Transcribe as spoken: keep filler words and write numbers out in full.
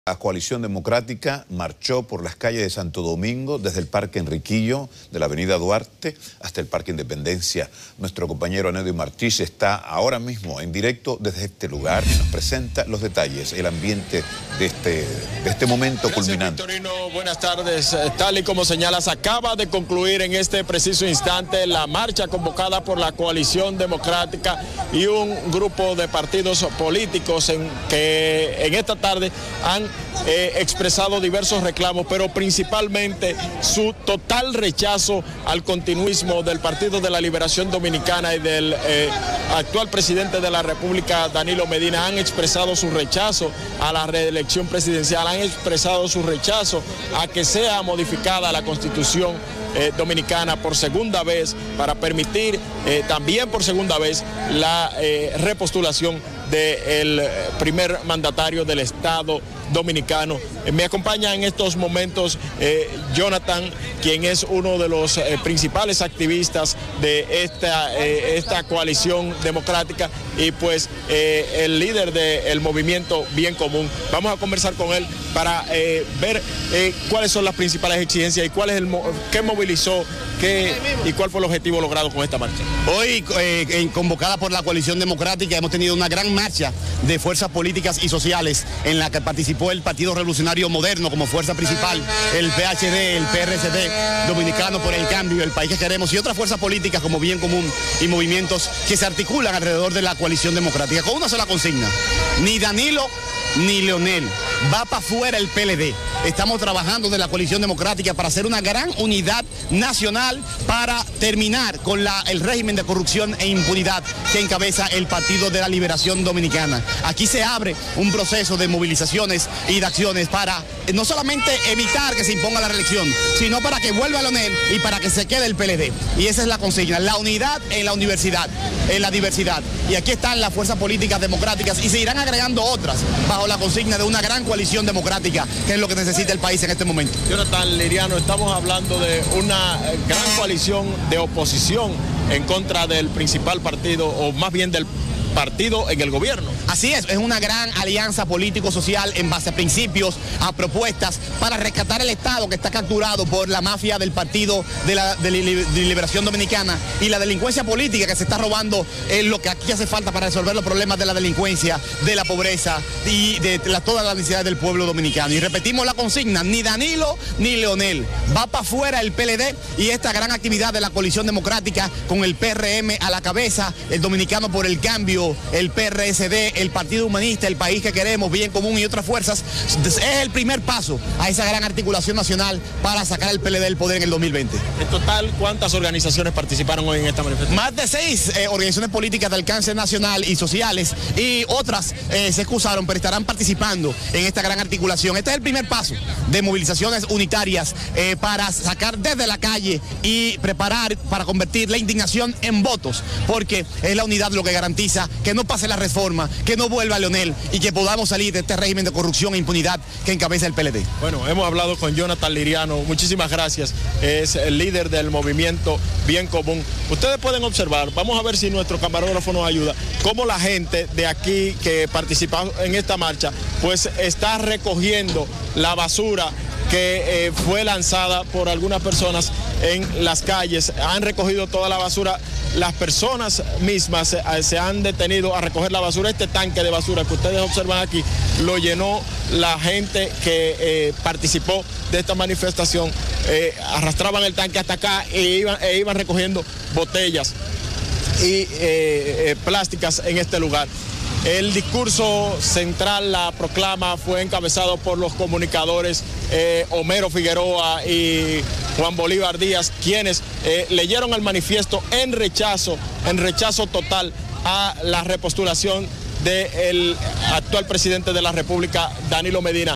La Coalición Democrática marchó por las calles de Santo Domingo, desde el Parque Enriquillo, de la Avenida Duarte, hasta el Parque Independencia. Nuestro compañero Anedio Martí está ahora mismo en directo desde este lugar y nos presenta los detalles, el ambiente de este, de este momento Gracias, culminante. Victorino, buenas tardes. Tal y como señalas, acaba de concluir en este preciso instante la marcha convocada por la Coalición Democrática y un grupo de partidos políticos en que en esta tarde han Eh, expresado diversos reclamos, pero principalmente su total rechazo al continuismo del Partido de la Liberación Dominicana y del eh, actual presidente de la República, Danilo Medina. Han expresado su rechazo a la reelección presidencial, han expresado su rechazo a que sea modificada la Constitución eh, dominicana por segunda vez para permitir eh, también por segunda vez la eh, repostulación del primer mandatario del Estado dominicano. Eh, me acompaña en estos momentos eh, Jonathan, quien es uno de los eh, principales activistas de esta, eh, esta coalición democrática y pues eh, el líder del movimiento Bien Común. Vamos a conversar con él para eh, ver eh, cuáles son las principales exigencias y cuál es el qué movilizó qué, y cuál fue el objetivo logrado con esta marcha. Hoy, eh, convocada por la Coalición Democrática, hemos tenido una gran marcha de fuerzas políticas y sociales en la que participó el Partido Revolucionario Moderno como fuerza principal, el P H D, el P R S D, Dominicano por el Cambio, el País que Queremos y otras fuerzas políticas como Bien Común y movimientos que se articulan alrededor de la Coalición Democrática con una sola consigna: ni Danilo ni Leonel, va para afuera el P L D. Estamos trabajando de la Coalición Democrática para hacer una gran unidad nacional para terminar con la, el régimen de corrupción e impunidad que encabeza el Partido de la Liberación Dominicana. Aquí se abre un proceso de movilizaciones y de acciones para no solamente evitar que se imponga la reelección, sino para que vuelva Leonel y para que se quede el P L D. Y esa es la consigna, la unidad en la universidad, en la diversidad. Y aquí están las fuerzas políticas democráticas y se irán agregando otras bajo la consigna de una gran coalición democrática, que es lo que necesita el país en este momento. Jonathan Liriano, estamos hablando de una gran coalición de oposición en contra del principal partido, o más bien del partido en el gobierno. Así es, es una gran alianza político-social en base a principios, a propuestas para rescatar el Estado que está capturado por la mafia del Partido de la de Liberación Dominicana y la delincuencia política que se está robando es lo que aquí hace falta para resolver los problemas de la delincuencia, de la pobreza y de la, todas las necesidades del pueblo dominicano. Y repetimos la consigna: ni Danilo ni Leonel, va para afuera el P L D y esta gran actividad de la Coalición Democrática con el P R M a la cabeza, el Dominicano por el Cambio, el P R S D, el Partido Humanista, el País que Queremos, Bien Común y otras fuerzas, es el primer paso a esa gran articulación nacional para sacar al P L D del poder en el dos mil veinte. En total, ¿cuántas organizaciones participaron hoy en esta manifestación? Más de seis eh, organizaciones políticas de alcance nacional y sociales y otras eh, se excusaron, pero estarán participando en esta gran articulación. Este es el primer paso de movilizaciones unitarias eh, para sacar desde la calle y preparar para convertir la indignación en votos, porque es la unidad lo que garantiza que no pase la reforma, que no vuelva Leonel y que podamos salir de este régimen de corrupción e impunidad que encabeza el P L D. Bueno, hemos hablado con Jonathan Liriano, muchísimas gracias, es el líder del movimiento Bien Común. Ustedes pueden observar, vamos a ver si nuestro camarógrafo nos ayuda, cómo la gente de aquí que participa en esta marcha, pues está recogiendo la basura que eh, fue lanzada por algunas personas en las calles. Han recogido toda la basura. Las personas mismas se, se han detenido a recoger la basura. Este tanque de basura que ustedes observan aquí lo llenó la gente que eh, participó de esta manifestación. Eh, arrastraban el tanque hasta acá e iban, e iban recogiendo botellas y eh, eh, plásticas en este lugar. El discurso central, la proclama, fue encabezado por los comunicadores eh, Homero Figueroa y Juan Bolívar Díaz, quienes eh, leyeron el manifiesto en rechazo, en rechazo total a la repostulación del actual presidente de la República, Danilo Medina.